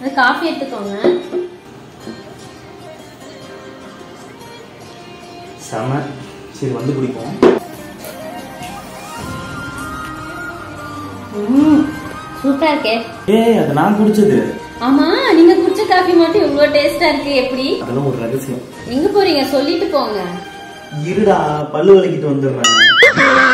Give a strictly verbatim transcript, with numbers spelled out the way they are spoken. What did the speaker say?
அது காஃபி எடுத்துக்கோங்க. செம. சரி வந்து குடிப்போம். ம் சூப்பரா இருக்கே. ஏய் அது நான் குடிச்சது. ஆமா நீங்க குடிச்ச காஃபி மட்டும் இவ்வளவு டேஸ்டா இருக்கு எப்படி? அதெல்லாம் ஒரு ரகசியம். எங்க போறீங்க சொல்லிட்டு போங்க. இருடா பல்லு வலிக்கிட்டு வந்துடுறேன்.